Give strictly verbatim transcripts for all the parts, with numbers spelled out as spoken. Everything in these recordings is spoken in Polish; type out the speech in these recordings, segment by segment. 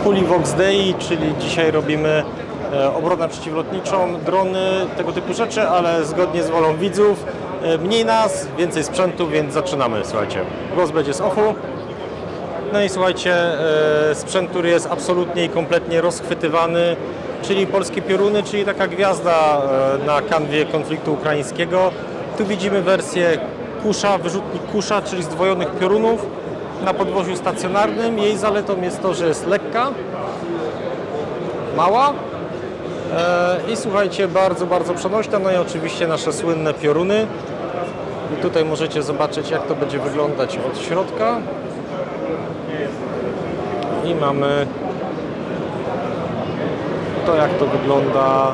Kuli Vox Dei, czyli dzisiaj robimy obronę przeciwlotniczą, drony, tego typu rzeczy, ale zgodnie z wolą widzów. Mniej nas, więcej sprzętu, więc zaczynamy, słuchajcie. Głos będzie z ofu. No i słuchajcie, sprzęt, który jest absolutnie i kompletnie rozchwytywany, czyli polskie pioruny, czyli taka gwiazda na kanwie konfliktu ukraińskiego. Tu widzimy wersję Kusza, wyrzutnik Kusza, czyli zdwojonych piorunów na podwoziu stacjonarnym. Jej zaletą jest to, że jest lekka, mała i słuchajcie, bardzo, bardzo przenośna. No i oczywiście nasze słynne pioruny. I tutaj możecie zobaczyć, jak to będzie wyglądać od środka. I mamy to, jak to wygląda.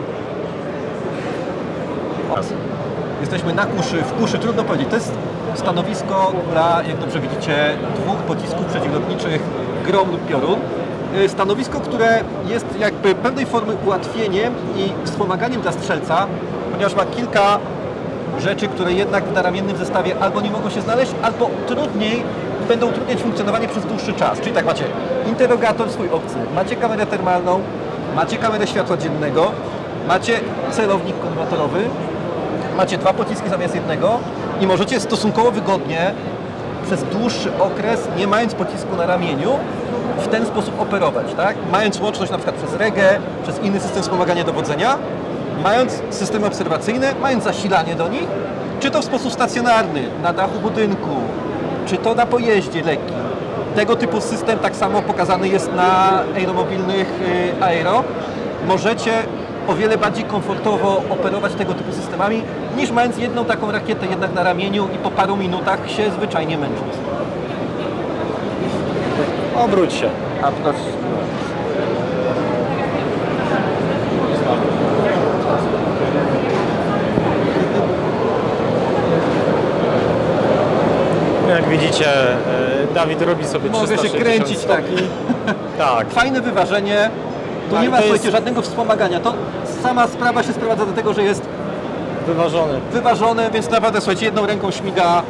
Jesteśmy na Kuszy. W Kuszy trudno powiedzieć. To jest stanowisko dla, jak dobrze widzicie, dwóch pocisków przeciwlotniczych Grom lub Piorun. Stanowisko, które jest jakby pewnej formy ułatwieniem i wspomaganiem dla strzelca, ponieważ ma kilka rzeczy, które jednak w naramiennym zestawie albo nie mogą się znaleźć, albo trudniej będą utrudniać funkcjonowanie przez dłuższy czas. Czyli tak, macie interrogator swój obcy, macie kamerę termalną, macie kamerę światła dziennego, macie celownik konwatorowy, macie dwa pociski zamiast jednego i możecie stosunkowo wygodnie przez dłuższy okres, nie mając pocisku na ramieniu, w ten sposób operować, tak? Mając łączność na przykład przez regę, przez inny system wspomagania dowodzenia, mając systemy obserwacyjne, mając zasilanie do nich, czy to w sposób stacjonarny, na dachu budynku, czy to na pojeździe lekkim. Tego typu system tak samo pokazany jest na aeromobilnych aero. Możecie o wiele bardziej komfortowo operować tego typu systemami, niż mając jedną taką rakietę jednak na ramieniu i po paru minutach się zwyczajnie męcząc. Obróć się. A proszę. Jak widzicie, Dawid robi sobie Mogę się kręcić tak. Tak. Fajne wyważenie. Tu tak, nie ma jest... słuchajcie, żadnego wspomagania. To sama sprawa się sprowadza do tego, że jest wyważony. Wyważone, więc naprawdę słuchajcie, jedną ręką śmiga.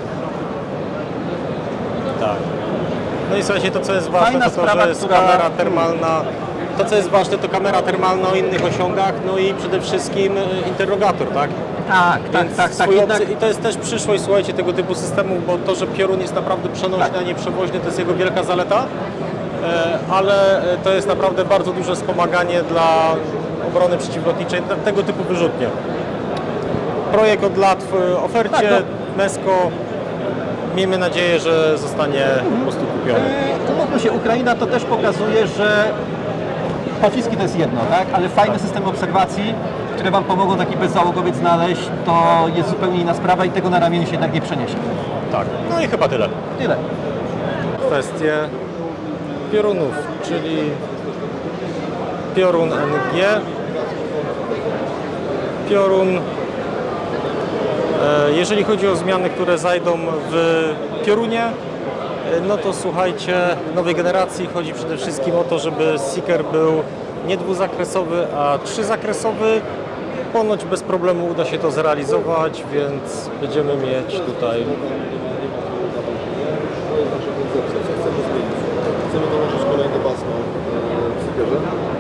Tak. No i słuchajcie, to co jest ważne, Fajna to, to sprawa, że jest która... kamera termalna. To co jest ważne, to kamera termalna o innych osiągach, no i przede wszystkim interrogator, tak? Tak, tak, Więc tak, tak. Jednak... Jednak... I to jest też przyszłość, słuchajcie, tego typu systemów, bo to, że piorun jest naprawdę przenośny, tak, a nie przewoźny, to jest jego wielka zaleta, ale to jest naprawdę bardzo duże wspomaganie dla obrony przeciwlotniczej, tego typu wyrzutnie. Projekt od lat w ofercie, tak, no. Mesko. Miejmy nadzieję, że zostanie po prostu kupiony. Umówmy się, Ukraina to też pokazuje, że pociski to jest jedno, tak? Ale fajny system obserwacji, które Wam pomogą taki bezzałogowiec znaleźć, to jest zupełnie inna sprawa i tego na ramieniu się jednak nie przeniesie. Tak, no i chyba tyle. Tyle. Kwestie piorunów, czyli piorun N G, piorun. Jeżeli chodzi o zmiany, które zajdą w piorunie, no to słuchajcie, nowej generacji chodzi przede wszystkim o to, żeby Seeker był nie dwuzakresowy, a trzyzakresowy. Ponoć bez problemu uda się to zrealizować, więc będziemy mieć tutaj... Chcemy dołączyć kolejny pasmo w Seekerze.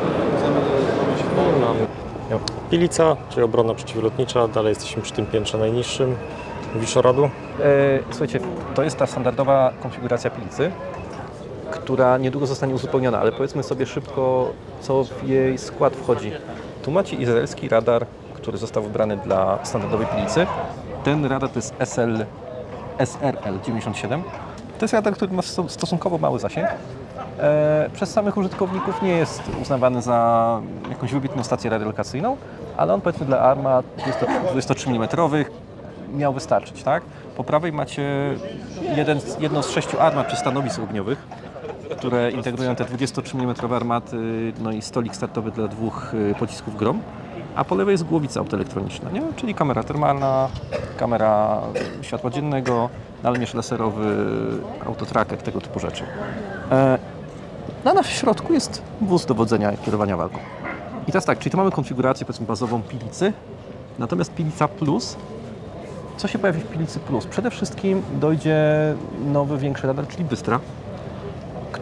Pilica, czyli obrona przeciwlotnicza, dalej jesteśmy przy tym piętrze najniższym. Wiszoradu. E, słuchajcie, to jest ta standardowa konfiguracja Pilicy, która niedługo zostanie uzupełniona, ale powiedzmy sobie szybko, co w jej skład wchodzi. Tu macie izraelski radar, który został wybrany dla standardowej Pilicy. Ten radar to jest S L, S R L dziewięćdziesiąt siedem. To jest radar, który ma stosunkowo mały zasięg. E, przez samych użytkowników nie jest uznawany za jakąś wybitną stację radiolokacyjną, ale on powiedzmy dla armat dwudziestotrzy milimetrów miał wystarczyć, tak? Po prawej macie jeden, jedno z sześciu armat czy stanowisk ogniowych, które integrują te dwudziestotrzy milimetrowe armaty, no i stolik startowy dla dwóch pocisków Grom, a po lewej jest głowica autoelektroniczna, nie? Czyli kamera termalna, kamera światła dziennego, nalemierz laserowy, autotracker, tego typu rzeczy. E, no, w środku jest wóz dowodzenia i kierowania walką. I teraz tak, czyli tu mamy konfigurację powiedzmy bazową Pilicy, natomiast Pilica Plus, co się pojawi w Pilicy Plus? Przede wszystkim dojdzie nowy, większy radar, czyli Bystra,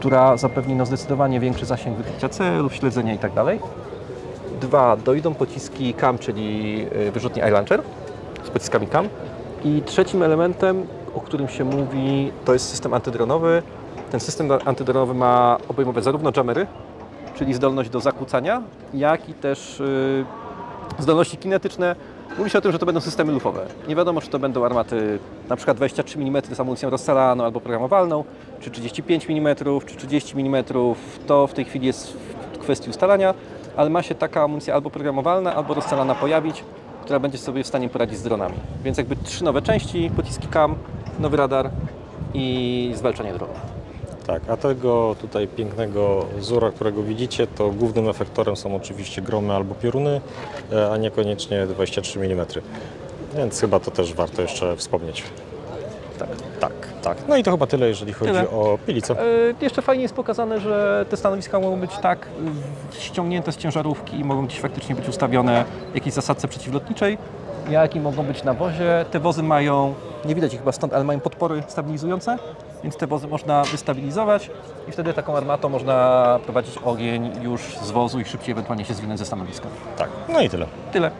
która zapewni no, zdecydowanie większy zasięg wykrycia celów, śledzenia itd. Dwa, dojdą pociski C A M, czyli wyrzutnie iLauncher z pociskami C A M. I trzecim elementem, o którym się mówi, to jest system antydronowy. Ten system antydronowy ma obejmować zarówno jamery, czyli zdolność do zakłócania, jak i też yy, zdolności kinetyczne. Mówi się o tym, że to będą systemy lufowe. Nie wiadomo, czy to będą armaty na przykład dwadzieścia trzy milimetry z amunicją rozstrzelaną albo programowalną, czy trzydzieści pięć milimetrów, czy trzydzieści milimetrów. To w tej chwili jest w kwestii ustalania, ale ma się taka amunicja albo programowalna, albo rozstrzelana pojawić, która będzie sobie w stanie poradzić z dronami. Więc jakby trzy nowe części, pociski C A M, nowy radar i zwalczanie dronów. Tak, a tego tutaj pięknego Zura, którego widzicie, to głównym efektorem są oczywiście gromy albo pioruny, a niekoniecznie dwadzieścia trzy milimetry. Więc chyba to też warto jeszcze wspomnieć. Tak. Tak, tak. No i to chyba tyle, jeżeli chodzi Tyle. o Pilicę. Yy, jeszcze fajnie jest pokazane, że te stanowiska mogą być tak yy, ściągnięte z ciężarówki i mogą gdzieś faktycznie być ustawione w jakiejś zasadce przeciwlotniczej, jak i mogą być na wozie. Te wozy mają, nie widać ich chyba stąd, ale mają podpory stabilizujące, więc te wozy można wystabilizować i wtedy taką armatą można prowadzić ogień już z wozu i szybciej ewentualnie się zwinąć ze stanowiska. Tak, no i tyle. Tyle.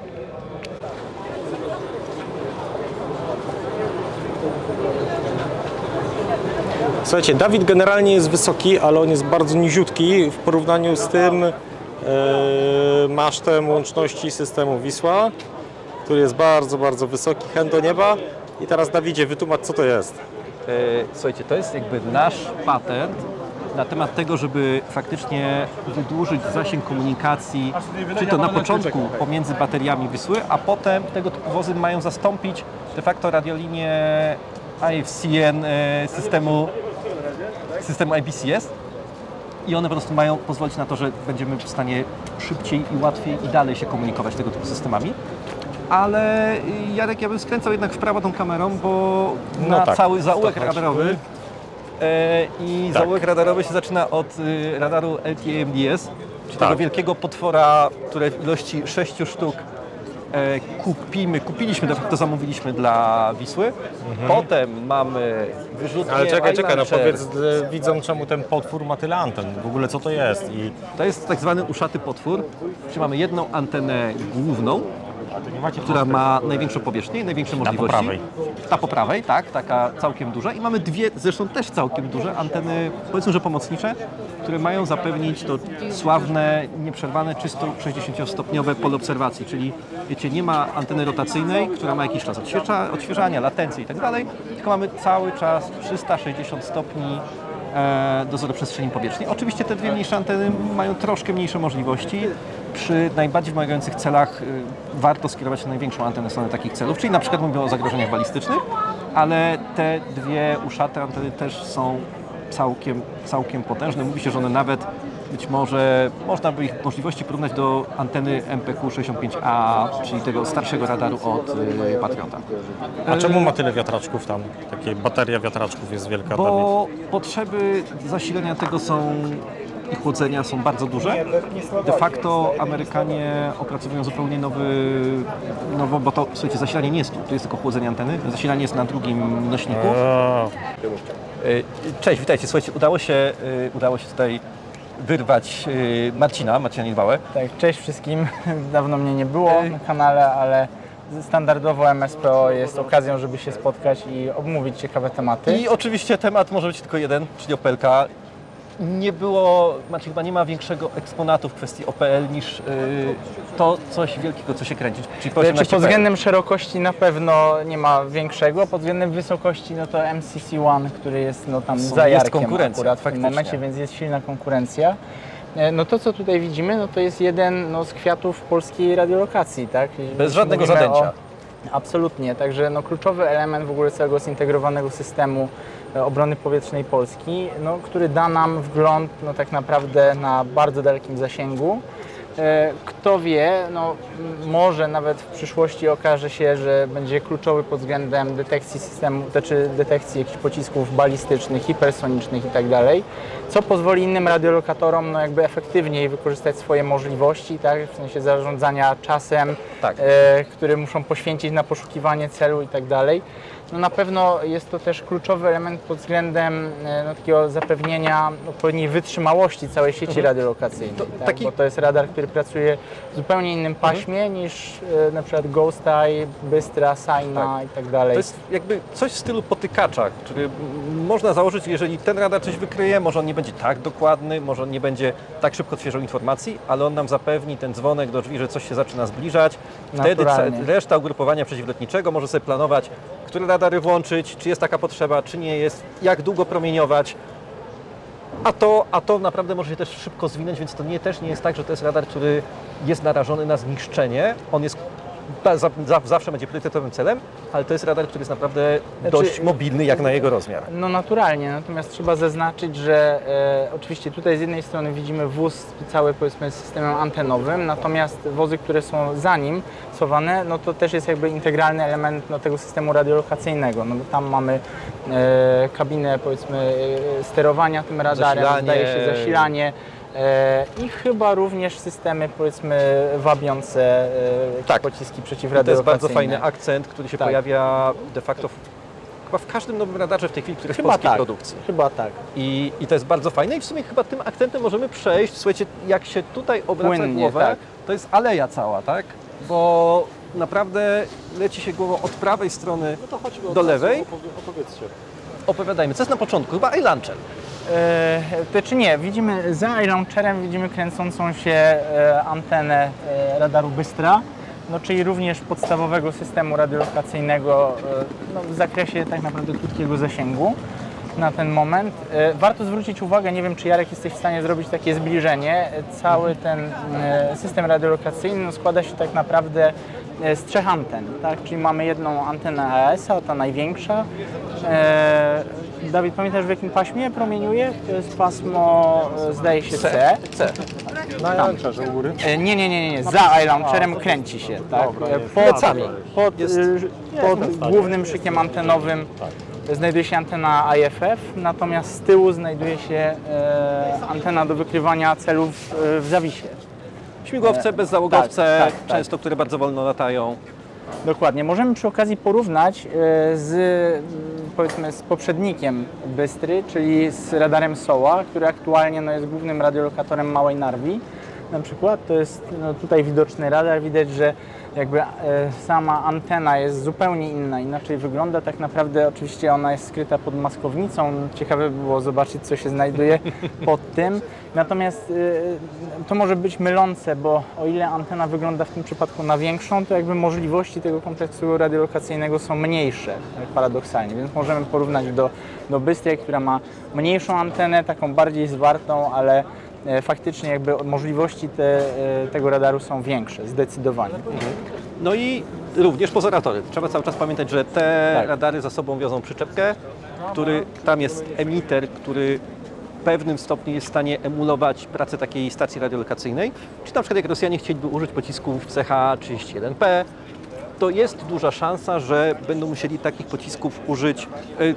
Słuchajcie, Dawid generalnie jest wysoki, ale on jest bardzo niziutki w porównaniu z tym e, masztem łączności systemu Wisła, który jest bardzo, bardzo wysoki, chęt do nieba. I teraz Dawidzie, wytłumacz, co to jest. E, słuchajcie, to jest jakby nasz patent na temat tego, żeby faktycznie wydłużyć zasięg komunikacji, czy to na początku pomiędzy bateriami Wisły, a potem tego typu wozy mają zastąpić de facto radiolinię I F C N e, systemu, systemu I B C S i one po prostu mają pozwolić na to, że będziemy w stanie szybciej i łatwiej i dalej się komunikować tego typu systemami. Ale Jarek, ja bym skręcał jednak w prawo tą kamerą, bo No na tak, cały zaułek sto radarowy e, i Tak. zaułek radarowy się zaczyna od y, radaru L T E M D S, czyli Tak. tego wielkiego potwora, które w ilości sześciu sztuk e, kupimy, kupiliśmy, de facto zamówiliśmy dla Wisły. Potem mamy wyrzutnie Ale czekaj, czekaj, no iLauncher. powiedz e, widzom, czemu ten potwór ma tyle anten, w ogóle co to jest. I To jest tak zwany uszaty potwór, czyli mamy jedną antenę główną, która ma największą powierzchnię i największe możliwości. prawej. Ta po prawej, tak, taka całkiem duża. I mamy dwie, zresztą też całkiem duże anteny, powiedzmy, że pomocnicze, które mają zapewnić to sławne, nieprzerwane, trzysta sześćdziesięciostopniowe pole obserwacji, czyli wiecie, nie ma anteny rotacyjnej, która ma jakiś czas odświeża, odświeżania, latencji i tak dalej, tylko mamy cały czas trzysta sześćdziesiąt stopni e, dozoru przestrzeni powietrznej. Oczywiście te dwie mniejsze anteny mają troszkę mniejsze możliwości. Przy najbardziej wymagających celach y, warto skierować największą antenę w stronę takich celów, czyli na przykład mówię o zagrożeniach balistycznych, ale te dwie uszate anteny też są całkiem, całkiem potężne. Mówi się, że one nawet być może można by ich możliwości porównać do anteny M P Q sześćdziesiąt pięć A, czyli tego starszego radaru od y, Patriota. a czemu ma tyle wiatraczków tam? Takie bateria wiatraczków jest wielka, Dawid. Bo potrzeby zasilania tego są i chłodzenia są bardzo duże. De facto Amerykanie opracowują zupełnie nowy, nowo, bo to, słuchajcie, zasilanie nie jest tu, tu jest tylko chłodzenie anteny, zasilanie jest na drugim nośniku. O, Y, Cześć, witajcie, słuchajcie, udało się, y, udało się tutaj wyrwać y, Marcina, Marcina Niedbałę. Tak, cześć wszystkim. Dawno mnie nie było na kanale, ale standardowo M S P O jest okazją, żeby się spotkać i omówić ciekawe tematy. I oczywiście temat może być tylko jeden, czyli O P L K. Nie było, znaczy chyba nie ma większego eksponatu w kwestii O P L niż y, to coś wielkiego, co się kręci, czyli po Czy osiemnaście pod P L. względem szerokości na pewno nie ma większego, pod względem wysokości no to M C C jeden, który jest no tam Są- za jest Jarkiem konkurencja, akurat w tym faktycznie. momencie, więc jest silna konkurencja. E, No to, co tutaj widzimy, no to jest jeden no, z kwiatów polskiej radiolokacji, tak? Jeśli Bez żadnego mówimy zadęcia. O... Absolutnie, także no, kluczowy element w ogóle całego zintegrowanego systemu e, obrony powietrznej Polski, no, który da nam wgląd no, tak naprawdę na bardzo dalekim zasięgu. E, Kto wie, no, m- może nawet w przyszłości okaże się, że będzie kluczowy pod względem detekcji systemu, znaczy detekcji jakichś pocisków balistycznych, hipersonicznych itd., co pozwoli innym radiolokatorom no, jakby efektywniej wykorzystać swoje możliwości, tak, w sensie zarządzania czasem, Tak. e, który muszą poświęcić na poszukiwanie celu itd. No na pewno jest to też kluczowy element pod względem e, no, takiego zapewnienia odpowiedniej wytrzymałości całej sieci Mhm. radiolokacyjnej. To tak? taki- Bo to jest radar, który pracuje w zupełnie innym paśmie niż e, na przykład Ghost Eye, Bystra, Saina Tak. i tak dalej. To jest jakby coś w stylu potykacza, który m, można założyć, jeżeli ten radar coś wykryje, może on nie będzie tak dokładny, może on nie będzie tak szybko odświeżał informacji, ale on nam zapewni ten dzwonek do drzwi, że coś się zaczyna zbliżać. Wtedy ca- Naturalnie. reszta ugrupowania przeciwlotniczego może sobie planować, które radary włączyć, czy jest taka potrzeba, czy nie jest, jak długo promieniować. A to, a to naprawdę może się też szybko zwinąć, więc to nie, też nie jest tak, że to jest radar, który jest narażony na zniszczenie. On jest za, za, zawsze będzie priorytetowym celem, ale to jest radar, który jest naprawdę Znaczy- dość mobilny jak na jego rozmiar. No naturalnie, natomiast trzeba zaznaczyć, że e, oczywiście tutaj z jednej strony widzimy wóz cały powiedzmy z systemem antenowym, natomiast wozy, które są za nim schowane, no to też jest jakby integralny element no, tego systemu radiolokacyjnego, no bo tam mamy e, kabinę powiedzmy e, sterowania tym radarem, Zasilanie. zdaje się zasilanie e, i chyba również systemy powiedzmy wabiące e, jakieś Tak. pociski I to jest przeciwradiolokacyjne. bardzo fajny akcent, który się Tak. pojawia de facto w, chyba w każdym nowym radarze w tej chwili, który jest w Chyba polskiej tak, produkcji. chyba tak. I, I to jest bardzo fajne i w sumie chyba tym akcentem możemy przejść. Słuchajcie, jak się tutaj obraca Płynnie, głowę, tak. to jest aleja cała, tak? Bo naprawdę leci się głową od prawej strony No to chodźmy od do razu, lewej. opowie- Opowiedzcie. Opowiadajmy, co jest na początku? Chyba iLauncher. E, to czy nie, widzimy za iLauncherem widzimy kręcącą się e, antenę e, radaru Bystra, no, czyli również podstawowego systemu radiolokacyjnego e, no, w zakresie tak naprawdę krótkiego zasięgu na ten moment. E, warto zwrócić uwagę, nie wiem czy Jarek jesteś w stanie zrobić takie zbliżenie, e, cały ten e, system radiolokacyjny no, składa się tak naprawdę e, z trzech anten, tak? Czyli mamy jedną antenę A S a, ta największa. E, Dawid, pamiętasz w jakim paśmie promieniuje? To jest pasmo, e, zdaje się C. C. Na Janczarze u góry. E, Nie, nie, nie, nie, nie. Za iLauncherem kręci się, tak? Dobra, E, jest. Pod, Plecami. pod, Jest- e, pod głównym szykiem antenowym znajduje się antena I F F, natomiast z tyłu znajduje się e, antena do wykrywania celów e, w zawisie. Śmigłowce, bezzałogowce, tak, tak, tak. często, które bardzo wolno latają. Dokładnie. Możemy przy okazji porównać e, z, m, powiedzmy, z poprzednikiem Bystry, czyli z radarem SOA, który aktualnie no, jest głównym radiolokatorem Małej Narwi. Na przykład to jest no, tutaj widoczny radar, widać, że jakby e, sama antena jest zupełnie inna, inaczej wygląda. Tak naprawdę oczywiście ona jest skryta pod maskownicą. Ciekawe by było zobaczyć, co się znajduje pod tym. Natomiast e, to może być mylące, bo o ile antena wygląda w tym przypadku na większą, to jakby możliwości tego kompleksu radiolokacyjnego są mniejsze, tak paradoksalnie. Więc możemy porównać do, do Bystry, która ma mniejszą antenę, taką bardziej zwartą, ale e, faktycznie jakby możliwości te, e, tego radaru są większe, zdecydowanie. No i również pozoratory. Trzeba cały czas pamiętać, że te Tak. radary za sobą wiozą przyczepkę, który tam jest emiter, który w pewnym stopniu jest w stanie emulować pracę takiej stacji radiolokacyjnej. Czy na przykład jak Rosjanie chcieliby użyć pocisków C H trzydzieści jeden P, to jest duża szansa, że będą musieli takich pocisków użyć y,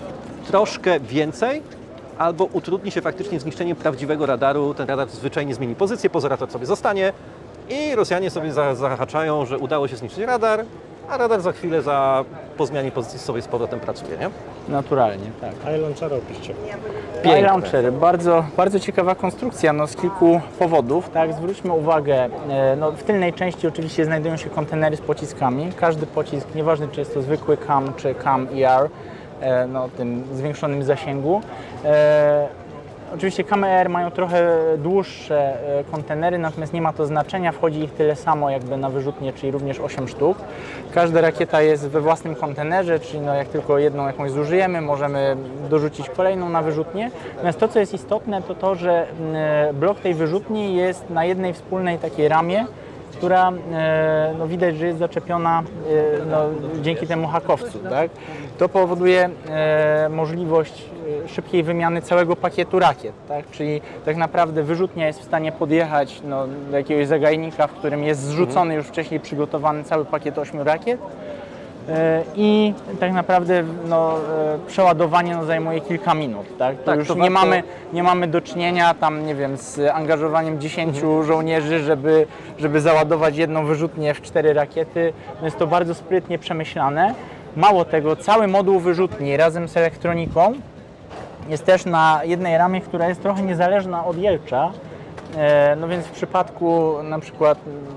troszkę więcej, albo utrudni się faktycznie zniszczeniem prawdziwego radaru. Ten radar zwyczajnie zmieni pozycję, pozorator sobie zostanie i Rosjanie sobie za- zahaczają, że udało się zniszczyć radar, a radar za chwilę za, po zmianie pozycji sobie z powrotem pracuje, nie? Naturalnie, tak. iLaunchera opiszcie. Piękne. iLauncher, bardzo, bardzo ciekawa konstrukcja, no, z kilku powodów. Tak? Zwróćmy uwagę, e, no, w tylnej części oczywiście znajdują się kontenery z pociskami. Każdy pocisk, nieważne czy jest to zwykły C A M czy C A M E R, e, no, tym zwiększonym zasięgu. E, Oczywiście C A M E R mają trochę dłuższe e, kontenery, natomiast nie ma to znaczenia, wchodzi ich tyle samo jakby na wyrzutnie, czyli również osiem sztuk. Każda rakieta jest we własnym kontenerze, czyli no jak tylko jedną jakąś zużyjemy, możemy dorzucić kolejną na wyrzutnię. Natomiast to, co jest istotne, to to, że mm, blok tej wyrzutni jest na jednej wspólnej takiej ramie, która e, no, widać, że jest zaczepiona e, no, dzięki temu hakowcu. Tak? To powoduje e, możliwość e, szybkiej wymiany całego pakietu rakiet. Tak? Czyli tak naprawdę wyrzutnia jest w stanie podjechać no, do jakiegoś zagajnika, w którym jest zrzucony już wcześniej przygotowany cały pakiet ośmiu rakiet. E, I tak naprawdę no, e, przeładowanie no, zajmuje kilka minut. Tak? To Tak, już to nie, warto- mamy, nie mamy do czynienia tam, nie wiem, z angażowaniem dziesięciu żołnierzy, żeby, żeby załadować jedną wyrzutnię w cztery rakiety. No, jest to bardzo sprytnie przemyślane. Mało tego, cały moduł wyrzutni razem z elektroniką jest też na jednej ramie, która jest trochę niezależna od jelcza. No więc w przypadku na przykład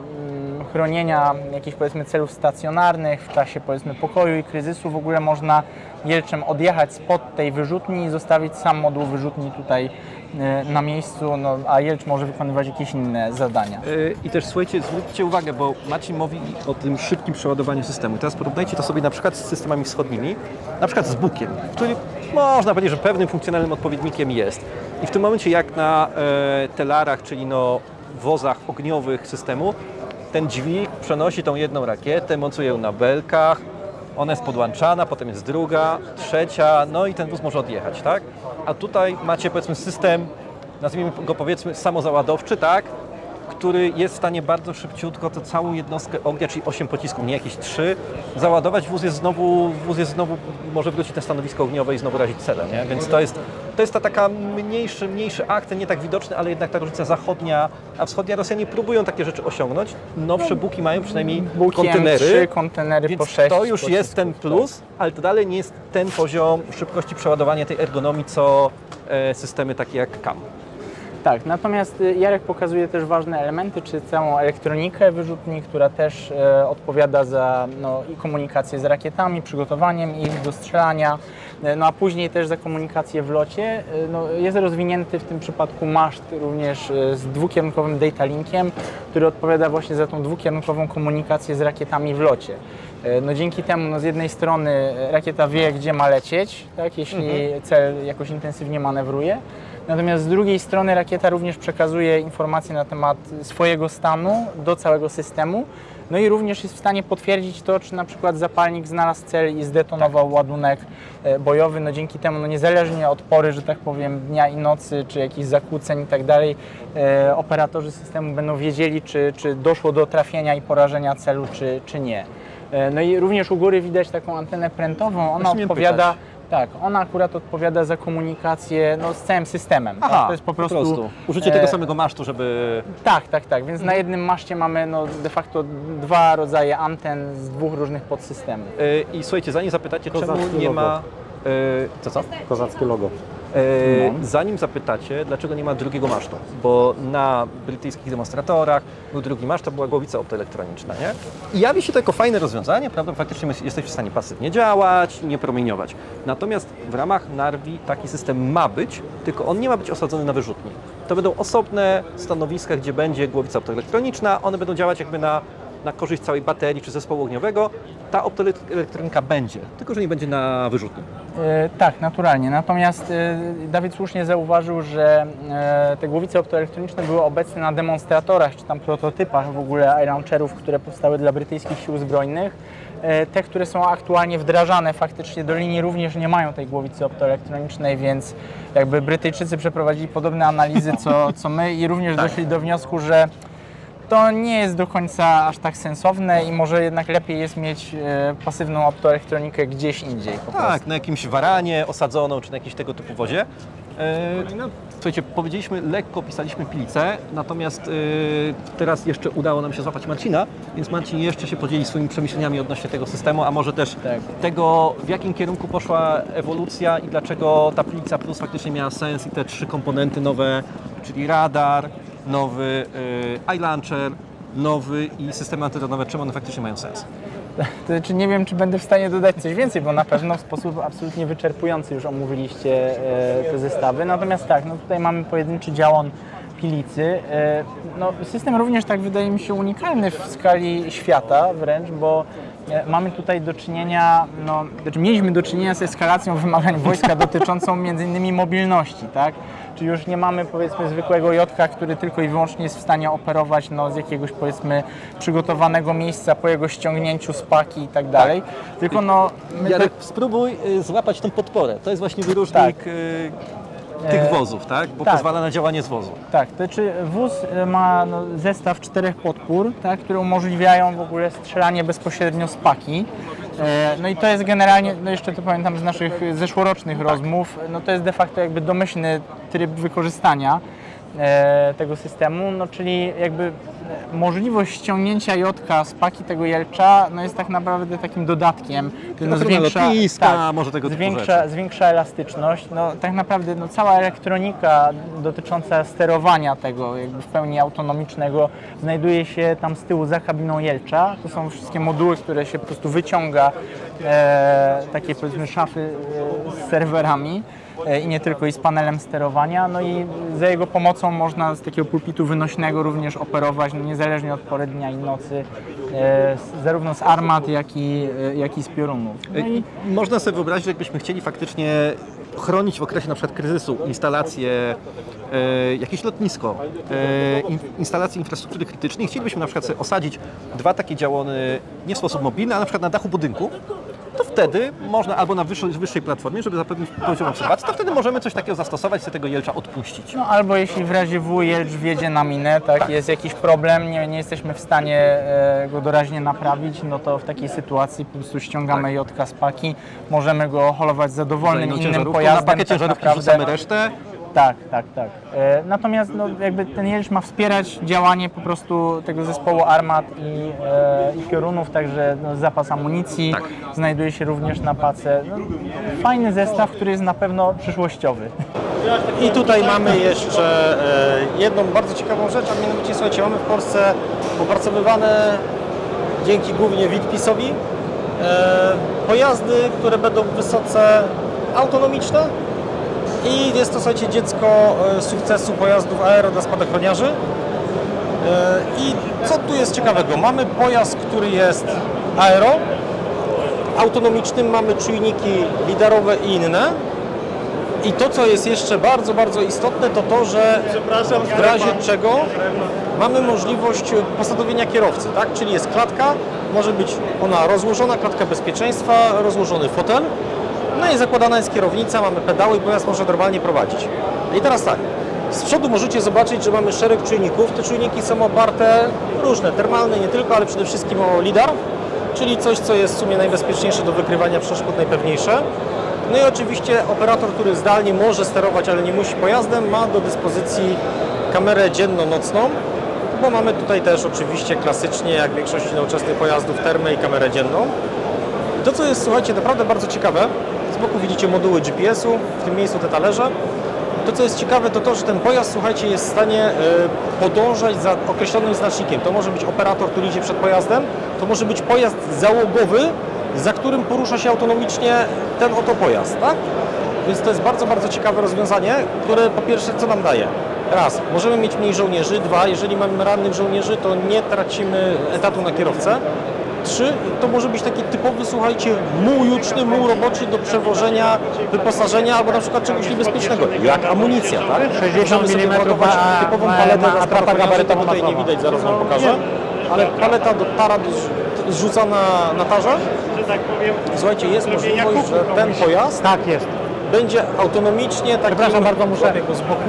chronienia jakichś powiedzmy celów stacjonarnych w czasie powiedzmy pokoju i kryzysu w ogóle można jelczem odjechać spod tej wyrzutni i zostawić sam moduł wyrzutni tutaj na miejscu, no, a jelcz może wykonywać jakieś inne zadania. I też słuchajcie, zwróćcie uwagę, bo Marcin mówi o tym szybkim przeładowaniu systemu. I teraz porównajcie to sobie na przykład z systemami wschodnimi, na przykład z bukiem, który można powiedzieć, że pewnym funkcjonalnym odpowiednikiem jest. I w tym momencie jak na e, telarach, czyli no wozach ogniowych systemu, ten dźwig przenosi tą jedną rakietę, mocuje ją na belkach, ona jest podłączana, potem jest druga, trzecia, no i ten wóz może odjechać, tak? A tutaj macie powiedzmy system, nazwijmy go powiedzmy samozaładowczy, tak? Który jest w stanie bardzo szybciutko tę całą jednostkę ognia, czyli osiem pocisków, nie jakieś trzy, załadować. Wóz jest znowu, wóz jest znowu może wrócić na stanowisko ogniowe i znowu razić celem, nie? Więc to jest, to jest ta taka mniejszy, mniejszy akt, nie tak widoczny, ale jednak ta różnica zachodnia, a wschodnia Rosjanie próbują takie rzeczy osiągnąć. Nowsze buki mają przynajmniej Bukiem kontenery, trzy kontenery więc po sześć to już pocisków, jest ten plus, ale to dalej nie jest ten poziom szybkości przeładowania tej ergonomii, co e, systemy takie jak C A M. Tak, natomiast Jarek pokazuje też ważne elementy, czy całą elektronikę wyrzutni, która też e, odpowiada za no, i komunikację z rakietami, przygotowaniem ich do strzelania, e, no a później też za komunikację w locie. E, no, jest rozwinięty w tym przypadku maszt również e, z dwukierunkowym data linkiem, który odpowiada właśnie za tą dwukierunkową komunikację z rakietami w locie. E, no, dzięki temu no, z jednej strony rakieta wie, gdzie ma lecieć, tak, jeśli mhm. cel jakoś intensywnie manewruje. Natomiast z drugiej strony rakieta również przekazuje informacje na temat swojego stanu do całego systemu, no i również jest w stanie potwierdzić to, czy na przykład zapalnik znalazł cel i zdetonował tak. ładunek bojowy. No dzięki temu, no niezależnie od pory, że tak powiem, dnia i nocy, czy jakichś zakłóceń i tak dalej, operatorzy systemu będą wiedzieli, czy, czy doszło do trafienia i porażenia celu, czy, czy nie. No i również u góry widać taką antenę prętową, ona odpowiada... Tak, ona akurat odpowiada za komunikację no, z całym systemem. Aha, tak? To jest po prostu, po prostu. Użycie e... tego samego masztu, żeby... Tak, tak, tak. Więc na jednym maszcie mamy no, de facto dwa rodzaje anten z dwóch różnych podsystemów. Yy, I słuchajcie, zanim zapytacie, Kozackie czemu nie logo. ma... Yy, co, co? Kozackie logo. Yy, No. Zanim zapytacie, dlaczego nie ma drugiego masztu, bo na brytyjskich demonstratorach był drugi maszt, to była głowica optoelektroniczna, nie? I jawi się to jako fajne rozwiązanie, prawda? Faktycznie jesteś w stanie pasywnie działać i nie promieniować. Natomiast w ramach Narvi taki system ma być, tylko on nie ma być osadzony na wyrzutni. To będą osobne stanowiska, gdzie będzie głowica optoelektroniczna, one będą działać jakby na na korzyść całej baterii czy zespołu ogniowego, ta optoelektronika będzie, tylko że nie będzie na wyrzutni. E, tak, naturalnie. Natomiast e, Dawid słusznie zauważył, że e, te głowice optoelektroniczne były obecne na demonstratorach czy tam prototypach w ogóle iLauncherów, które powstały dla brytyjskich sił zbrojnych. E, te, które są aktualnie wdrażane faktycznie do linii, również nie mają tej głowicy optoelektronicznej, więc jakby Brytyjczycy przeprowadzili podobne analizy co, co my i również tak. doszli do wniosku, że to nie jest do końca aż tak sensowne i może jednak lepiej jest mieć e, pasywną optoelektronikę gdzieś indziej. Po tak, prostu. na jakimś waranie osadzoną, czy na jakimś tego typu wozie. E, no, słuchajcie, powiedzieliśmy, lekko opisaliśmy pilicę, natomiast e, teraz jeszcze udało nam się złapać Marcina, więc Marcin jeszcze się podzieli swoimi przemyśleniami odnośnie tego systemu, a może też Tak. tego, w jakim kierunku poszła ewolucja i dlaczego ta Pilica Plus faktycznie miała sens i te trzy komponenty nowe, czyli radar, nowy y, iLauncher, nowy i systemy antydronowe, czym one faktycznie mają sens? To znaczy nie wiem, czy będę w stanie dodać coś więcej, bo na pewno w sposób absolutnie wyczerpujący już omówiliście e, te zestawy. Natomiast tak, no tutaj mamy pojedynczy działon Pilicy. E, no, system również tak wydaje mi się unikalny w skali świata wręcz, bo e, mamy tutaj do czynienia, no, znaczy mieliśmy do czynienia z eskalacją wymagań wojska dotyczącą między innymi mobilności, tak? Czyli już nie mamy powiedzmy zwykłego Jotka, który tylko i wyłącznie jest w stanie operować no, z jakiegoś powiedzmy przygotowanego miejsca po jego ściągnięciu z paki i tak dalej. Tylko no... My Jarek, to... spróbuj y, złapać tą podporę. To jest właśnie wyróżnik Tak. y, tych E, wozów, tak? Bo tak. pozwala na działanie z wozu. Tak, to znaczy wóz ma no, zestaw czterech podpór, tak, które umożliwiają w ogóle strzelanie bezpośrednio z paki. E, no i to jest generalnie, no jeszcze to pamiętam z naszych zeszłorocznych rozmów, no to jest de facto jakby domyślny tryb wykorzystania e, tego systemu, no czyli jakby możliwość ściągnięcia Jotka z paki tego jelcza no jest tak naprawdę takim dodatkiem, który no zwiększa, lotniska, może tego typu zwiększa, rzeczy. zwiększa elastyczność. No, tak naprawdę no, cała elektronika dotycząca sterowania tego jakby w pełni autonomicznego znajduje się tam z tyłu za kabiną jelcza. To są wszystkie moduły, które się po prostu wyciąga, e, takie powiedzmy szafy e, z serwerami. I nie tylko, i z panelem sterowania, no i za jego pomocą można z takiego pulpitu wynośnego również operować, no niezależnie od pory dnia i nocy, e, zarówno z armat, jak i, e, jak i z piorunów. No i można sobie wyobrazić, jakbyśmy chcieli faktycznie chronić w okresie na przykład kryzysu instalacje, e, jakieś lotnisko, e, in, instalacje infrastruktury krytycznej, chcielibyśmy na przykład sobie osadzić dwa takie działony nie w sposób mobilny, a na przykład na dachu budynku, to wtedy można, albo na wyższej, wyższej platformie, żeby zapewnić poziom obserwacji, to wtedy możemy coś takiego zastosować, sobie tego jelcza odpuścić. No albo jeśli w razie W jelcz wjedzie na minę, tak, tak. jest jakiś problem, nie, nie jesteśmy w stanie e, go doraźnie naprawić, no to w takiej sytuacji po prostu ściągamy tak. Jotka z paki, możemy go holować za dowolnym innym pojazdem. Na pakiecie ciężarówki tak wrzucamy resztę. Tak, tak, tak. E, natomiast no, jakby ten jelcz ma wspierać działanie po prostu tego zespołu armat i, e, i piorunów, także no, zapas amunicji tak. znajduje się również na pace. No, fajny zestaw, który jest na pewno przyszłościowy. I tutaj mamy jeszcze e, jedną bardzo ciekawą rzecz, a mianowicie słuchajcie, mamy w Polsce opracowywane dzięki głównie Witpisowi e, pojazdy, które będą wysoce autonomiczne. I jest to, słuchajcie, dziecko sukcesu pojazdów aero dla spadochroniarzy. I co tu jest ciekawego? Mamy pojazd, który jest aero, autonomiczny, mamy czujniki lidarowe i inne. I to, co jest jeszcze bardzo, bardzo istotne, to to, że w razie czego mamy możliwość posadowienia kierowcy, tak? Czyli jest klatka, może być ona rozłożona, klatka bezpieczeństwa, rozłożony fotel. No i zakładana jest kierownica, mamy pedały i pojazd może normalnie prowadzić. I teraz tak, z przodu możecie zobaczyć, że mamy szereg czujników. Te czujniki są oparte różne, termalne nie tylko, ale przede wszystkim o lidar, czyli coś, co jest w sumie najbezpieczniejsze do wykrywania przeszkód, najpewniejsze. No i oczywiście operator, który zdalnie może sterować, ale nie musi pojazdem, ma do dyspozycji kamerę dzienno-nocną, bo mamy tutaj też oczywiście klasycznie, jak w większości nowoczesnych pojazdów, termę i kamerę dzienną. To, co jest, słuchajcie, naprawdę bardzo ciekawe, z boku widzicie moduły G P S u, w tym miejscu te talerze. To, co jest ciekawe, to to, że ten pojazd, słuchajcie, jest w stanie y, podążać za określonym znacznikiem. To może być operator, który idzie przed pojazdem, to może być pojazd załogowy, za którym porusza się autonomicznie ten oto pojazd, tak? Więc to jest bardzo, bardzo ciekawe rozwiązanie, które po pierwsze co nam daje? Raz, możemy mieć mniej żołnierzy. Dwa, jeżeli mamy rannych żołnierzy, to nie tracimy etatu na kierowcę. Trzy, to może być taki typowy, słuchajcie, muł juczny, muł roboczy do przewożenia wyposażenia albo na przykład czegoś niebezpiecznego, jak amunicja, tak? sześćdziesiąt milimetrów typową paletę dla spadochroniarzy, tutaj nie widać, zaraz Wam pokażę, ale paleta do tara zrzucana na tarze. Słuchajcie, jest możliwość, że ten pojazd tak jest. będzie autonomicznie, tak bardzo muszę go z boku,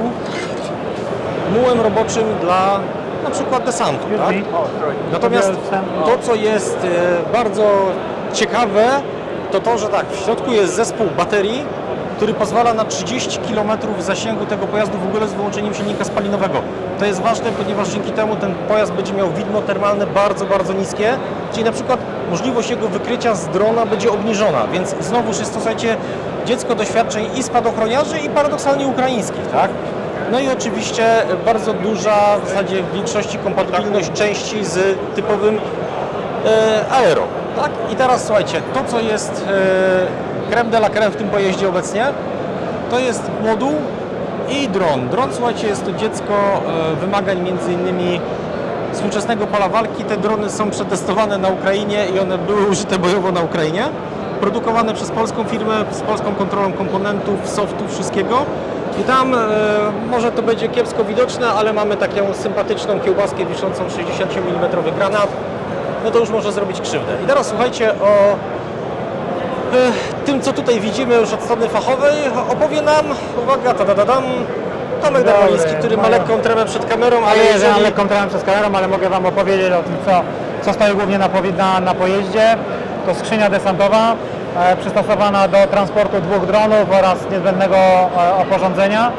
mułem roboczym dla na przykład desantu, tak? Natomiast to, co jest bardzo ciekawe, to to, że tak, w środku jest zespół baterii, który pozwala na trzydzieści kilometrów zasięgu tego pojazdu w ogóle z wyłączeniem silnika spalinowego. To jest ważne, ponieważ dzięki temu ten pojazd będzie miał widmo termalne bardzo, bardzo niskie, czyli na przykład możliwość jego wykrycia z drona będzie obniżona, więc znowuż jest to, słuchajcie, dziecko doświadczeń i spadochroniarzy, i paradoksalnie ukraińskich, tak? No i oczywiście bardzo duża, w zasadzie w większości kompatybilność części z typowym e, aero, tak? I teraz słuchajcie, to co jest e, creme de la creme w tym pojeździe obecnie, to jest moduł i dron. Dron, słuchajcie, jest to dziecko e, wymagań między innymi współczesnego pola walki. Te drony są przetestowane na Ukrainie i one były użyte bojowo na Ukrainie. Produkowane przez polską firmę, z polską kontrolą komponentów, softu, wszystkiego. I tam e, może to będzie kiepsko widoczne, ale mamy taką sympatyczną kiełbaskę wiszącą sześćdziesięciomilimetrowy granat. No to już może zrobić krzywdę. I teraz słuchajcie o e, tym, co tutaj widzimy już od strony fachowej. Opowie nam, uwaga, tadadadam, Tomek Darwoliński, który ma lekką tremę przed kamerą, ale jeżeli... jeżeli... mam lekką tremę przed kamerą, ale mogę Wam opowiedzieć o tym, co, co stoi głównie na, na, na pojeździe. To skrzynia desantowa, e, przystosowana do transportu dwóch dronów oraz niezbędnego e, oporządzenia.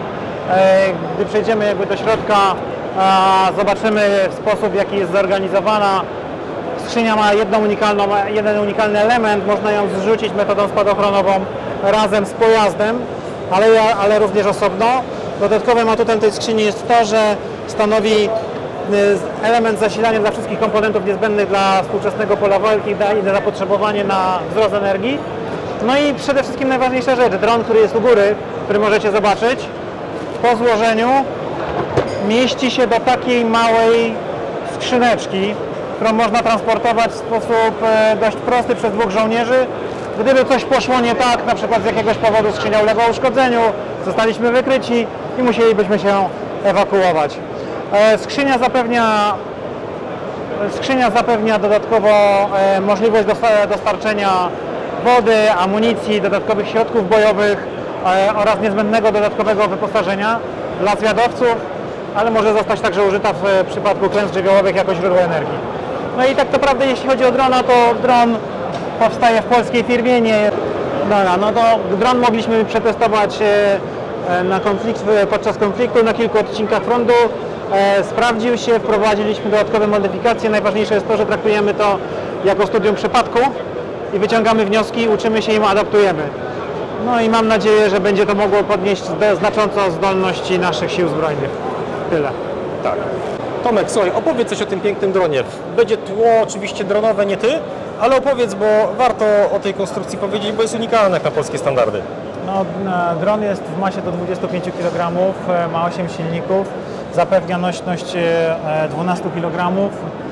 Gdy przejdziemy jakby do środka, zobaczymy sposób, w jaki jest zorganizowana. Skrzynia ma jedną unikalną, jeden unikalny element, można ją zrzucić metodą spadochronową razem z pojazdem, ale, ale również osobno. Dodatkowym atutem tej skrzyni jest to, że stanowi element zasilania dla wszystkich komponentów niezbędnych dla współczesnego pola walki i na zapotrzebowanie na wzrost energii. No i przede wszystkim najważniejsza rzecz, dron, który jest u góry, który możecie zobaczyć, po złożeniu mieści się do takiej małej skrzyneczki, którą można transportować w sposób dość prosty przez dwóch żołnierzy. Gdyby coś poszło nie tak, na przykład z jakiegoś powodu skrzynia uległa uszkodzeniu, zostaliśmy wykryci i musielibyśmy się ewakuować. Skrzynia zapewnia, skrzynia zapewnia dodatkowo możliwość dostarczenia wody, amunicji, dodatkowych środków bojowych oraz niezbędnego dodatkowego wyposażenia dla zwiadowców, ale może zostać także użyta w przypadku klęsk żywiołowych jako źródło energii. No i tak naprawdę jeśli chodzi o drona, to dron powstaje w polskiej firmie. Nie, dobra, no to dron mogliśmy przetestować na konflikt, podczas konfliktu na kilku odcinkach frontu. Sprawdził się, wprowadziliśmy dodatkowe modyfikacje. Najważniejsze jest to, że traktujemy to jako studium przypadku i wyciągamy wnioski, uczymy się i adaptujemy. No i mam nadzieję, że będzie to mogło podnieść znacząco zdolności naszych sił zbrojnych. Tyle. Tak. Tomek, słuchaj, opowiedz coś o tym pięknym dronie. Będzie tło oczywiście dronowe, nie ty, ale opowiedz, bo warto o tej konstrukcji powiedzieć, bo jest unikalna jak na polskie standardy. No, dron jest w masie do dwudziestu pięciu kilogramów, ma osiem silników, zapewnia nośność dwunastu kilogramów.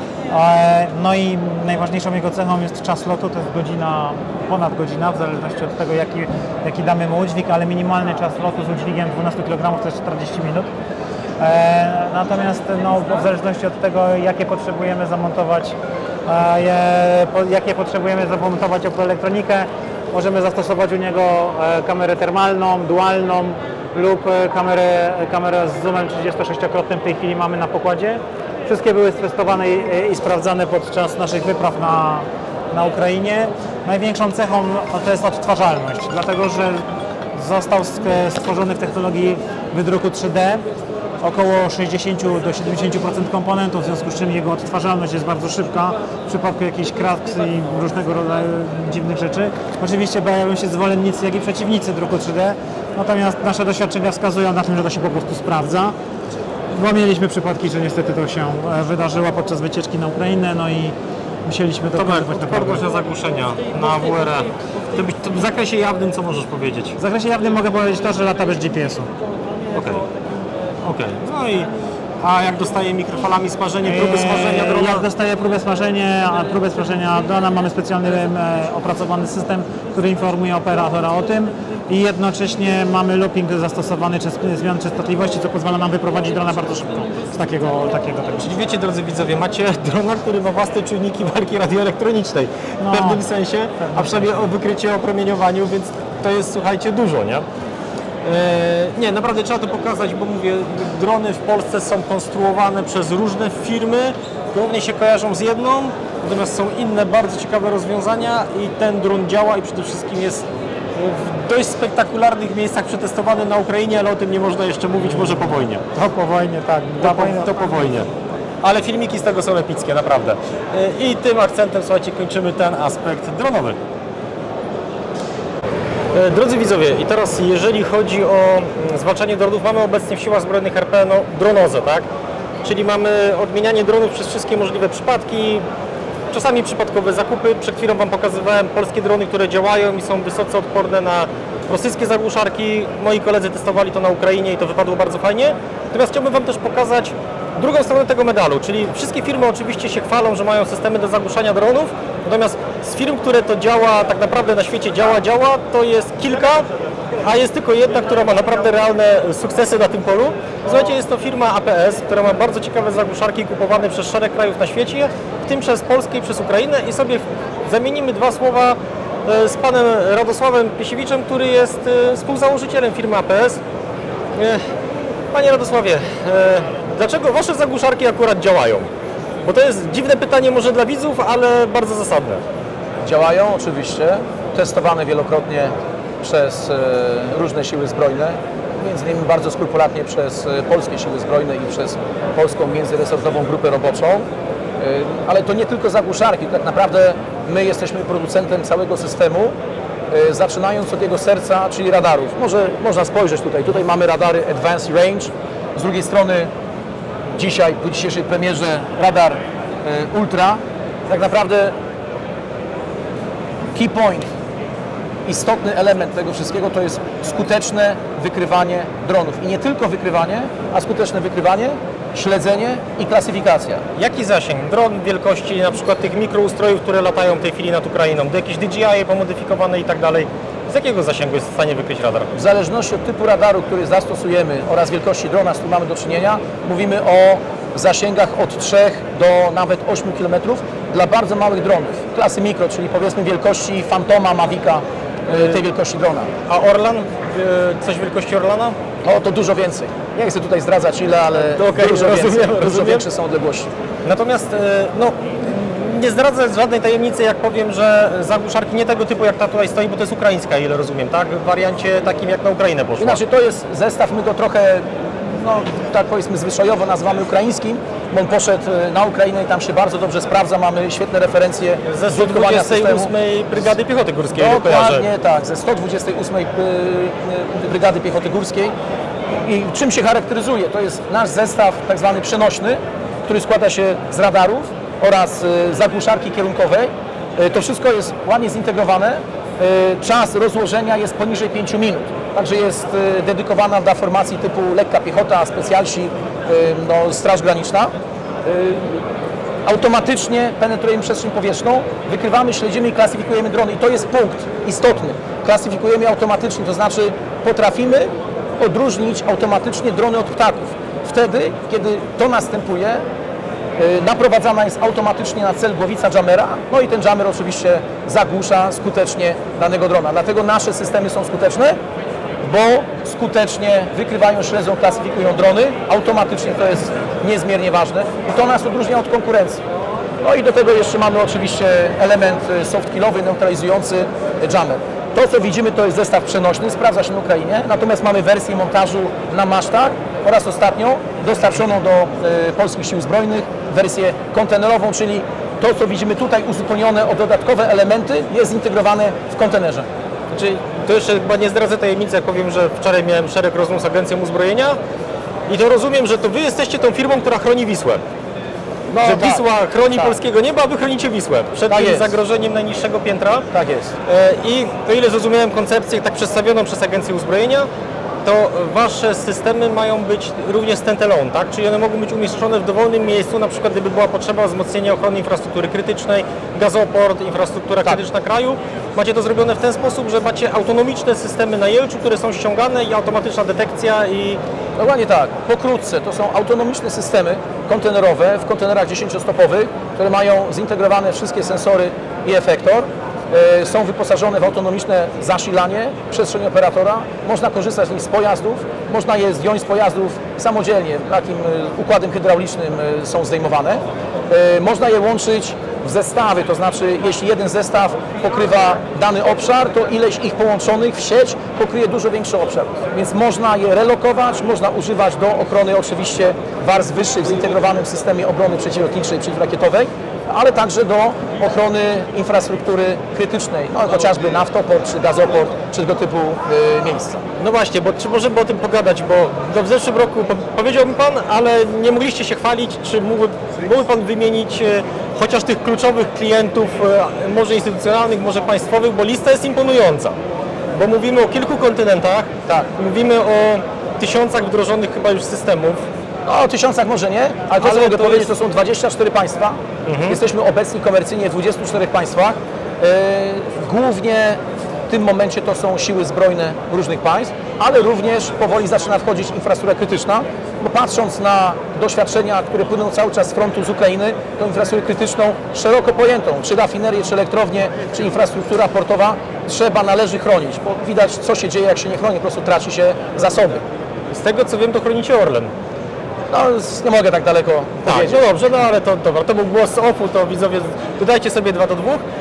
No i najważniejszą jego cechą jest czas lotu, to jest godzina, ponad godzina, w zależności od tego, jaki, jaki damy mu udźwig, ale minimalny czas lotu z udźwigiem dwunastu kilogramów to jest czterdzieści minut. E, natomiast no, w zależności od tego, jakie potrzebujemy zamontować, e, je, po, jakie potrzebujemy zamontować optoelektronikę, możemy zastosować u niego e, kamerę termalną, dualną lub e, kamerę, kamerę z zoomem trzydziestosześciokrotnym w tej chwili mamy na pokładzie. Wszystkie były testowane i, i sprawdzane podczas naszych wypraw na, na Ukrainie. Największą cechą to jest odtwarzalność, dlatego że został stworzony w technologii wydruku trzy D. Około sześćdziesiąt do siedemdziesięciu procent komponentów, w związku z czym jego odtwarzalność jest bardzo szybka w przypadku jakichś kraks i różnego rodzaju dziwnych rzeczy. Oczywiście pojawią się zwolennicy, jak i przeciwnicy druku trzy D, natomiast nasze doświadczenia wskazują na tym, że to się po prostu sprawdza. Bo mieliśmy przypadki, że niestety to się wydarzyło podczas wycieczki na Ukrainę, no i musieliśmy to Tomek, wykonać odporność na zagłuszenia, na W R E. To byś, to w zakresie jawnym co możesz powiedzieć? W zakresie jawnym mogę powiedzieć to, że lata bez G P S-u. Okej. Okej. No i a jak dostaje mikrofalami smażenie, próby smażenia drona? Jak dostaje próbę smażenia, a próbę smażenia drona, mamy specjalny e, opracowany system, który informuje operatora o tym i jednocześnie mamy looping zastosowany czy zmian częstotliwości, co pozwala nam wyprowadzić drona bardzo szybko z takiego takiego tego. Czyli wiecie, drodzy widzowie, macie drona, który ma własne czujniki walki radioelektronicznej w No, pewnym sensie, a przynajmniej o wykrycie o promieniowaniu, więc to jest, słuchajcie, dużo, nie? Nie, naprawdę trzeba to pokazać, bo mówię, drony w Polsce są konstruowane przez różne firmy, głównie się kojarzą z jedną, natomiast są inne bardzo ciekawe rozwiązania i ten dron działa i przede wszystkim jest w dość spektakularnych miejscach przetestowany na Ukrainie, ale o tym nie można jeszcze mówić, może po wojnie. To po wojnie, tak. To po, to po wojnie. Ale filmiki z tego są epickie, naprawdę. I tym akcentem, słuchajcie, kończymy ten aspekt dronowy. Drodzy widzowie, i teraz jeżeli chodzi o zwalczanie dronów, mamy obecnie w Siłach Zbrojnych R P no, dronozę, tak? Czyli mamy odmienianie dronów przez wszystkie możliwe przypadki, czasami przypadkowe zakupy. Przed chwilą Wam pokazywałem polskie drony, które działają i są wysoce odporne na rosyjskie zagłuszarki. Moi koledzy testowali to na Ukrainie i to wypadło bardzo fajnie. Natomiast chciałbym Wam też pokazać drugą stronę tego medalu, czyli wszystkie firmy oczywiście się chwalą, że mają systemy do zagłuszania dronów, natomiast z firm, które to działa, tak naprawdę na świecie działa, działa, to jest kilka, a jest tylko jedna, która ma naprawdę realne sukcesy na tym polu. Słuchajcie, jest to firma A P S, która ma bardzo ciekawe zagłuszarki kupowane przez szereg krajów na świecie, w tym przez Polskę i przez Ukrainę i sobie zamienimy dwa słowa z panem Radosławem Piesiewiczem, który jest współzałożycielem firmy A P S. Panie Radosławie, dlaczego Wasze zagłuszarki akurat działają? Bo to jest dziwne pytanie może dla widzów, ale bardzo zasadne. Działają oczywiście, testowane wielokrotnie przez różne siły zbrojne. między innymi bardzo skrupulatnie przez polskie siły zbrojne i przez polską międzyresortową grupę roboczą. Ale to nie tylko zagłuszarki, tak naprawdę my jesteśmy producentem całego systemu, zaczynając od jego serca, czyli radarów. Może można spojrzeć tutaj, tutaj mamy radary Advanced Range, z drugiej strony dzisiaj, po dzisiejszej premierze radar Ultra. Tak naprawdę key point, istotny element tego wszystkiego to jest skuteczne wykrywanie dronów. I nie tylko wykrywanie, a skuteczne wykrywanie, śledzenie i klasyfikacja. Jaki zasięg? Dron wielkości na przykład tych mikroustrojów, które latają w tej chwili nad Ukrainą, do jakieś D J I pomodyfikowane i tak dalej. Z jakiego zasięgu jest w stanie wykryć radar? W zależności od typu radaru, który zastosujemy oraz wielkości drona, z którym mamy do czynienia, mówimy o zasięgach od trzech do nawet ośmiu kilometrów dla bardzo małych dronów, klasy mikro, czyli powiedzmy wielkości Fantoma, Mavica, tej wielkości drona. A Orlan? Coś wielkości Orlana? O, to dużo więcej. Nie chcę tutaj zdradzać ile, ale To okay, dużo, rozumiem, więcej, rozumiem. dużo większe są odległości. Natomiast no, nie zdradzę żadnej tajemnicy, jak powiem, że zagłuszarki nie tego typu jak ta tutaj stoi, bo to jest ukraińska, ile rozumiem, tak? W wariancie takim jak na Ukrainę poszła. Inaczej to jest zestaw, my go trochę, no tak powiedzmy zwyczajowo nazywamy ukraińskim, bo on poszedł na Ukrainę i tam się bardzo dobrze sprawdza, mamy świetne referencje Ze z użytkowania systemu. sto dwudziestej ósmej Brygady Piechoty Górskiej. Dokładnie tak, ze sto dwudziestej ósmej Brygady Piechoty Górskiej. I czym się charakteryzuje? To jest nasz zestaw tak zwany przenośny, który składa się z radarów oraz zagłuszarki kierunkowej. To wszystko jest ładnie zintegrowane. Czas rozłożenia jest poniżej pięciu minut. Także jest dedykowana dla formacji typu lekka piechota, specjalsi, no, Straż Graniczna. Automatycznie penetrujemy przestrzeń powietrzną, wykrywamy, śledzimy i klasyfikujemy drony. I to jest punkt istotny. Klasyfikujemy automatycznie, to znaczy potrafimy odróżnić automatycznie drony od ptaków. Wtedy, kiedy to następuje, naprowadzana jest automatycznie na cel głowica jammera, no i ten jammer oczywiście zagłusza skutecznie danego drona. Dlatego nasze systemy są skuteczne, bo skutecznie wykrywają, śledzą, klasyfikują drony, automatycznie, to jest niezmiernie ważne i to nas odróżnia od konkurencji. No i do tego jeszcze mamy oczywiście element softkillowy, neutralizujący jammer. To, co widzimy, to jest zestaw przenośny, sprawdza się na Ukrainie, natomiast mamy wersję montażu na masztach oraz ostatnio dostarczoną do y, polskich sił zbrojnych wersję kontenerową, czyli to, co widzimy tutaj uzupełnione o dodatkowe elementy, jest zintegrowane w kontenerze. Czyli to jeszcze chyba nie zdradzę tajemnicy, jak powiem, że wczoraj miałem szereg rozmów z Agencją Uzbrojenia i to rozumiem, że to wy jesteście tą firmą, która chroni Wisłę. No, że tak, Wisła chroni tak. polskiego nieba, a wy chronicie Wisłę przed Tak tym jest. zagrożeniem najniższego piętra. Tak jest. E, I o ile zrozumiałem koncepcję tak przedstawioną przez Agencję Uzbrojenia, to wasze systemy mają być również stand-alone, tak? Czyli one mogą być umieszczone w dowolnym miejscu, na przykład gdyby była potrzeba wzmocnienia ochrony infrastruktury krytycznej, gazoport, infrastruktura Tak. krytyczna kraju. Macie to zrobione w ten sposób, że macie autonomiczne systemy na Jelczu, które są ściągane i automatyczna detekcja i... Dokładnie tak. Pokrótce, to są autonomiczne systemy kontenerowe w kontenerach dziesięciostopowych, które mają zintegrowane wszystkie sensory i efektor. Są wyposażone w autonomiczne zasilanie przestrzeni operatora. Można korzystać z nich z pojazdów, można je zdjąć z pojazdów samodzielnie, takim układem hydraulicznym są zdejmowane. Można je łączyć w zestawy, to znaczy jeśli jeden zestaw pokrywa dany obszar, to ileś ich połączonych w sieć pokryje dużo większy obszar. Więc można je relokować, można używać do ochrony oczywiście warstw wyższych w zintegrowanym systemie obrony przeciwlotniczej, przeciwrakietowej, ale także do ochrony infrastruktury krytycznej, no, chociażby naftoport czy gazoport, czy tego typu y, miejsca. No właśnie, bo czy możemy o tym pogadać, bo w zeszłym roku po, powiedział mi Pan, ale nie mogliście się chwalić, czy mógłby, mógłby Pan wymienić e, chociaż tych kluczowych klientów, e, może instytucjonalnych, może państwowych, bo lista jest imponująca. Bo mówimy o kilku kontynentach, Tak. mówimy o tysiącach wdrożonych chyba już systemów. No, o tysiącach może nie, ale to, Ale co mogę to powiedzieć, jest- to są dwadzieścia cztery państwa. Mhm. Jesteśmy obecni komercyjnie w dwudziestu czterech państwach. Yy, głównie w tym momencie to są siły zbrojne różnych państw, ale również powoli zaczyna wchodzić infrastruktura krytyczna, bo patrząc na doświadczenia, które płyną cały czas z frontu z Ukrainy, tą infrastrukturę krytyczną szeroko pojętą, czy rafinerie, czy elektrownie, czy infrastruktura portowa, trzeba, należy chronić, bo widać, co się dzieje, jak się nie chroni, po prostu traci się zasoby. Z tego co wiem, to chronicie Orlen. No, nie mogę tak daleko Tak, powiedzieć. no dobrze, no ale to dobra, to był głos offu, to widzowie dodajcie sobie dwa do dwóch.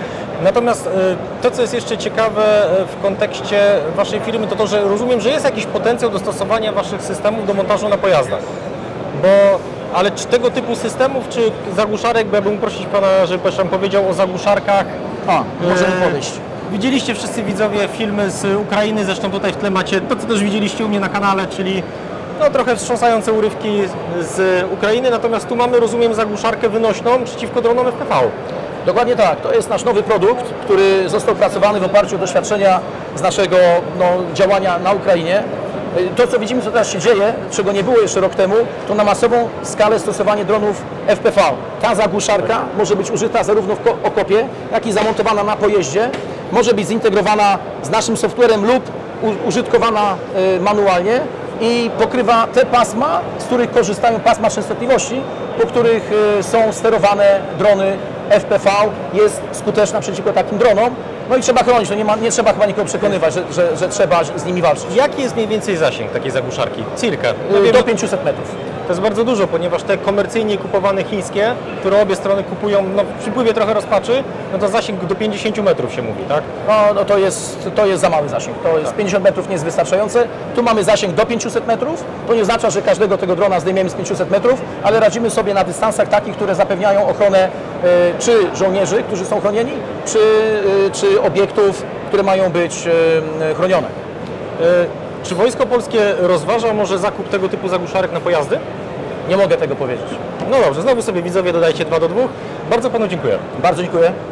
Natomiast to, co jest jeszcze ciekawe w kontekście Waszej firmy, to to, że rozumiem, że jest jakiś potencjał dostosowania Waszych systemów do montażu na pojazdach. Bo, ale czy tego typu systemów, czy zagłuszarek, bo ja bym prosić Pana, żeby Pan powiedział o zagłuszarkach. A, możemy podejść. Widzieliście wszyscy widzowie filmy z Ukrainy, zresztą tutaj w tle macie to, co też widzieliście u mnie na kanale, czyli no, trochę wstrząsające urywki z Ukrainy, natomiast tu mamy, rozumiem, zagłuszarkę wynośną przeciwko dronom F P V. Dokładnie tak. To jest nasz nowy produkt, który został pracowany w oparciu o doświadczenia z naszego no, działania na Ukrainie. To, co widzimy, co teraz się dzieje, czego nie było jeszcze rok temu, to na masową skalę stosowanie dronów F P V. Ta zagłuszarka może być użyta zarówno w okopie, jak i zamontowana na pojeździe. Może być zintegrowana z naszym softwarem lub użytkowana manualnie i pokrywa te pasma, z których korzystają pasma częstotliwości, po których są sterowane drony F P V. Jest skuteczna przeciwko takim dronom. No i trzeba chronić, no nie, ma, nie trzeba chyba nikogo przekonywać, że, że, że trzeba z nimi walczyć. Jaki jest mniej więcej zasięg takiej zagłuszarki? Cirka? No Do wiem, pięciuset metrów. to jest bardzo dużo, ponieważ te komercyjnie kupowane chińskie, które obie strony kupują no, w przypływie trochę rozpaczy, no to zasięg do pięćdziesięciu metrów się mówi, tak? No, no to, jest, to jest za mały zasięg. To jest pięćdziesiąt metrów nie jest wystarczające. Tu mamy zasięg do pięciuset metrów. To nie oznacza, że każdego tego drona zdejmiemy z pięciuset metrów, ale radzimy sobie na dystansach takich, które zapewniają ochronę y, czy żołnierzy, którzy są chronieni, czy, y, czy obiektów, które mają być y, chronione. E, czy Wojsko Polskie rozważa może zakup tego typu zagłuszarek na pojazdy? Nie mogę tego powiedzieć. No dobrze, znowu sobie widzowie dodajcie dwa do dwóch. Bardzo Panu dziękuję. Bardzo dziękuję.